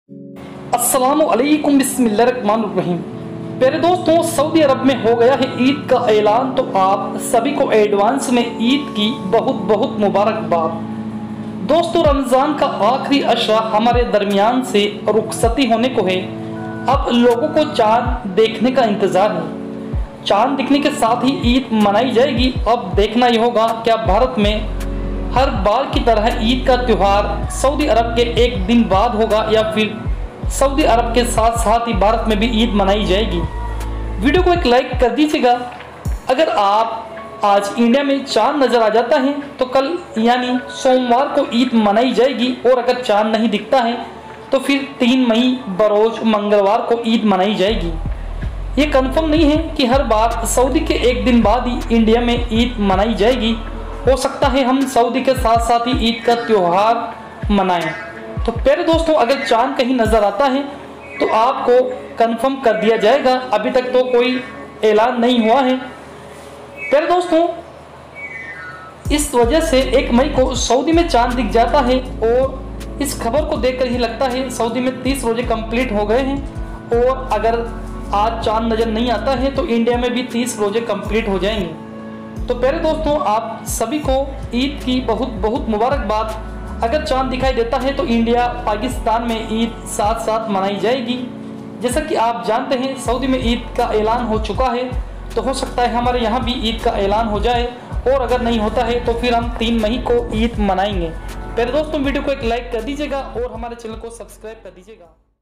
अस्सलामुअलैकुम बिस्मिल्लाहिर्रहमानिर्रहीम। प्यारे दोस्तों, सऊदी अरब में हो गया है ईद का ऐलान, तो आप सभी को एडवांस में ईद की बहुत बहुत मुबारकबाद। दोस्तों, रमज़ान का आखिरी अशरा हमारे दरमियान से रुखसती होने को है। अब लोगों को चाँद देखने का इंतज़ार है। चाँद दिखने के साथ ही ईद मनाई जाएगी। अब देखना ये होगा क्या भारत में हर बार की तरह ईद का त्यौहार सऊदी अरब के एक दिन बाद होगा या फिर सऊदी अरब के साथ साथ ही भारत में भी ईद मनाई जाएगी। वीडियो को एक लाइक कर दीजिएगा। अगर आप आज इंडिया में चांद नज़र आ जाता है तो कल यानी सोमवार को ईद मनाई जाएगी, और अगर चांद नहीं दिखता है तो फिर 3 मई बरोज मंगलवार को ईद मनाई जाएगी। ये कंफर्म नहीं है कि हर बार सऊदी के एक दिन बाद ही इंडिया में ईद मनाई जाएगी। हो सकता है हम सऊदी के साथ साथ ही ईद का त्यौहार मनाएं। तो प्यारे दोस्तों, अगर चांद कहीं नज़र आता है तो आपको कंफर्म कर दिया जाएगा। अभी तक तो कोई ऐलान नहीं हुआ है। प्यारे दोस्तों, इस वजह से 1 मई को सऊदी में चांद दिख जाता है, और इस खबर को देखकर ही लगता है सऊदी में 30 रोजे कंप्लीट हो गए हैं, और अगर आज चांद नज़र नहीं आता है तो इंडिया में भी 30 रोजे कंप्लीट हो जाएंगे। तो प्यारे दोस्तों, आप सभी को ईद की बहुत बहुत मुबारकबाद। अगर चांद दिखाई देता है तो इंडिया पाकिस्तान में ईद साथ साथ मनाई जाएगी। जैसा कि आप जानते हैं सऊदी में ईद का ऐलान हो चुका है, तो हो सकता है हमारे यहाँ भी ईद का ऐलान हो जाए, और अगर नहीं होता है तो फिर हम 3 मई को ईद मनाएंगे। प्यारे दोस्तों, वीडियो को एक लाइक कर दीजिएगा और हमारे चैनल को सब्सक्राइब कर दीजिएगा।